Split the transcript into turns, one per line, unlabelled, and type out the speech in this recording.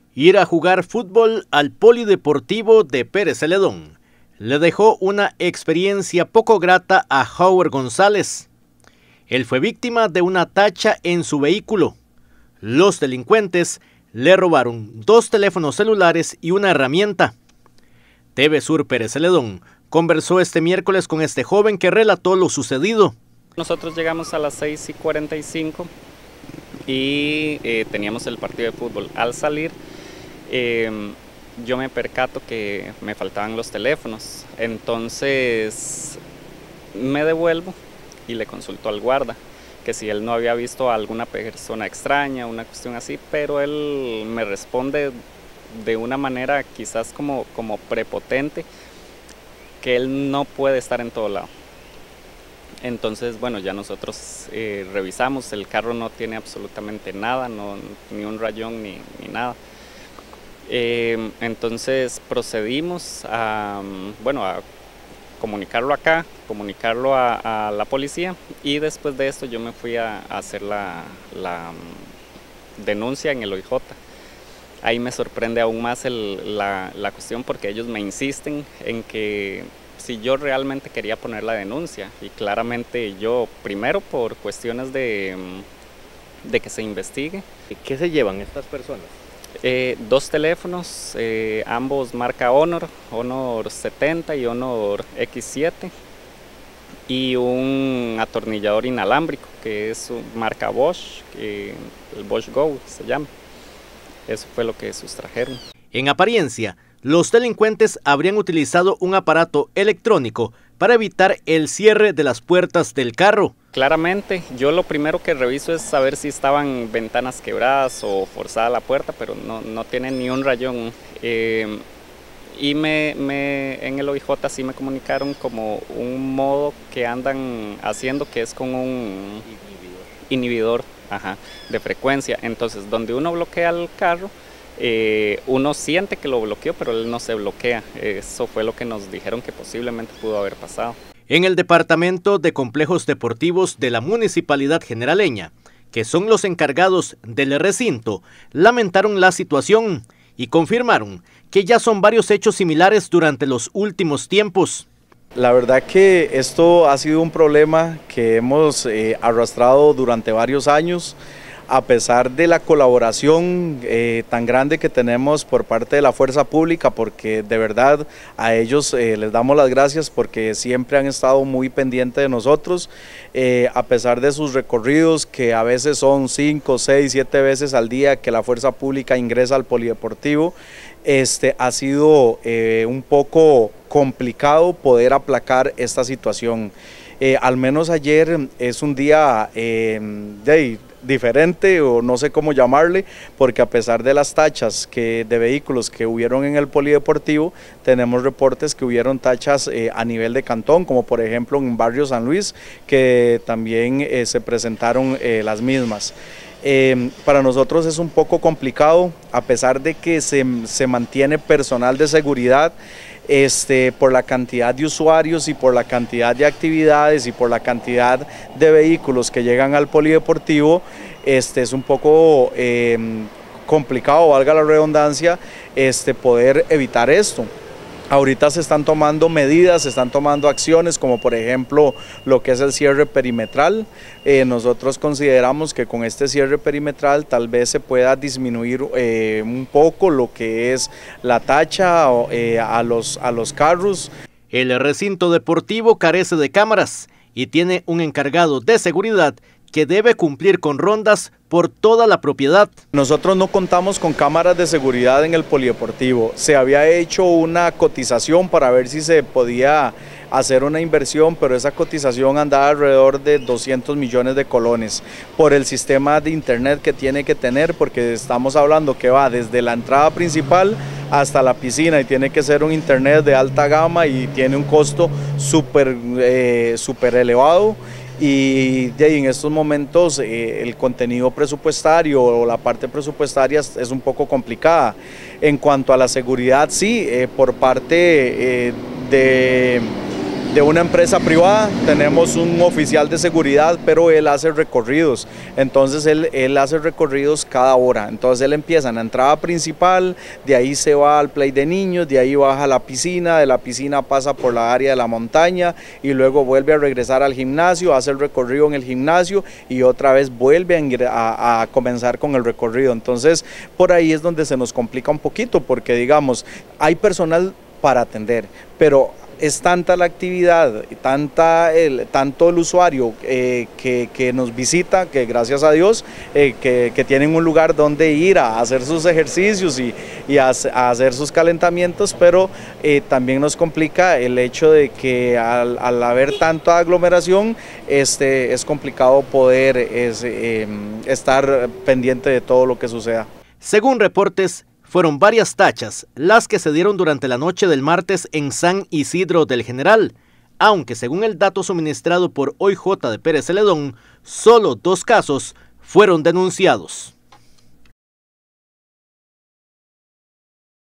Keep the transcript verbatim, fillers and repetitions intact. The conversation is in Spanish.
Ir a jugar fútbol al Polideportivo de Pérez Celedón le dejó una experiencia poco grata a Howard González. Él fue víctima de una tacha en su vehículo. Los delincuentes le robaron dos teléfonos celulares y una herramienta. T V Sur Pérez Celedón conversó este miércoles con este joven que relató lo sucedido.
Nosotros llegamos a las seis y cuarenta y cinco y eh, teníamos el partido de fútbol. Al salir, eh, yo me percato que me faltaban los teléfonos. Entonces me devuelvo y le consulto al guarda que si él no había visto a alguna persona extraña, una cuestión así, pero él me responde de una manera quizás como, como prepotente, que él no puede estar en todo lado. Entonces, bueno, ya nosotros eh, revisamos, el carro no tiene absolutamente nada, no, ni un rayón ni, ni nada. Eh, entonces procedimos a, bueno, a comunicarlo acá, comunicarlo a, a la policía, y después de esto yo me fui a, a hacer la, la denuncia en el O I J. Ahí me sorprende aún más el, la, la cuestión, porque ellos me insisten en que si yo realmente quería poner la denuncia, y claramente yo, primero por cuestiones de, de que se investigue.
¿Qué se llevan estas personas?
Eh, dos teléfonos, eh, ambos marca Honor, Honor setenta y Honor equis siete, y un atornillador inalámbrico que es marca Bosch, que el Bosch Go se llama. Eso fue lo que sustrajeron.
En apariencia, los delincuentes habrían utilizado un aparato electrónico para evitar el cierre de las puertas del carro.
Claramente, yo lo primero que reviso es saber si estaban ventanas quebradas o forzada la puerta, pero no, no tiene ni un rayón. Eh, y me, me, en el O I J sí me comunicaron como un modo que andan haciendo, que es con un inhibidor, inhibidor ajá, de frecuencia. Entonces, donde uno bloquea el carro, Eh, uno siente que lo bloqueó, pero él no se bloquea. Eso fue lo que nos dijeron que posiblemente pudo haber pasado.
En el Departamento de Complejos Deportivos de la Municipalidad Generaleña, que son los encargados del recinto, lamentaron la situación y confirmaron que ya son varios hechos similares durante los últimos tiempos.
La verdad que esto ha sido un problema que hemos eh, arrastrado durante varios años, a pesar de la colaboración eh, tan grande que tenemos por parte de la fuerza pública, porque de verdad a ellos eh, les damos las gracias porque siempre han estado muy pendientes de nosotros, eh, a pesar de sus recorridos que a veces son cinco, seis, siete veces al día que la fuerza pública ingresa al polideportivo. Este, ha sido eh, un poco complicado poder aplacar esta situación. Eh, al menos ayer es un día eh, de, diferente, o no sé cómo llamarle, porque a pesar de las tachas que, de vehículos que hubieron en el polideportivo, tenemos reportes que hubieron tachas eh, a nivel de cantón, como por ejemplo en Barrio San Luis, que también eh, se presentaron eh, las mismas. Eh, para nosotros es un poco complicado, a pesar de que se, se mantiene personal de seguridad, Este, por la cantidad de usuarios y por la cantidad de actividades y por la cantidad de vehículos que llegan al polideportivo, este, es un poco eh, complicado, valga la redundancia, este, poder evitar esto. Ahorita se están tomando medidas, se están tomando acciones, como por ejemplo lo que es el cierre perimetral. Eh, nosotros consideramos que con este cierre perimetral tal vez se pueda disminuir eh, un poco lo que es la tacha eh, a, los, a los carros.
El recinto deportivo carece de cámaras y tiene un encargado de seguridad que debe cumplir con rondas por toda la propiedad.
Nosotros no contamos con cámaras de seguridad en el polideportivo. Se había hecho una cotización para ver si se podía hacer una inversión, pero esa cotización andaba alrededor de doscientos millones de colones por el sistema de internet que tiene que tener, porque estamos hablando que va desde la entrada principal hasta la piscina y tiene que ser un internet de alta gama y tiene un costo súper eh, súper elevado. Y de ahí en estos momentos eh, el contenido presupuestario o la parte presupuestaria es, es un poco complicada. En cuanto a la seguridad, sí, eh, por parte eh, de de una empresa privada, tenemos un oficial de seguridad, pero él hace recorridos, entonces él, él hace recorridos cada hora, entonces él empieza en la entrada principal, de ahí se va al play de niños, de ahí baja a la piscina, de la piscina pasa por la área de la montaña y luego vuelve a regresar al gimnasio, hace el recorrido en el gimnasio y otra vez vuelve a, a, a comenzar con el recorrido. Entonces por ahí es donde se nos complica un poquito, porque digamos, hay personal para atender, pero es tanta la actividad, tanta el, tanto el usuario eh, que, que nos visita, que gracias a Dios, eh, que, que tienen un lugar donde ir a hacer sus ejercicios y, y a, a hacer sus calentamientos, pero eh, también nos complica el hecho de que al, al haber tanta aglomeración, este, es complicado poder es, eh, estar pendiente de todo lo que suceda.
Según reportes, fueron varias tachas las que se dieron durante la noche del martes en San Isidro del General, aunque según el dato suministrado por O I J de Pérez Celedón, solo dos casos fueron denunciados.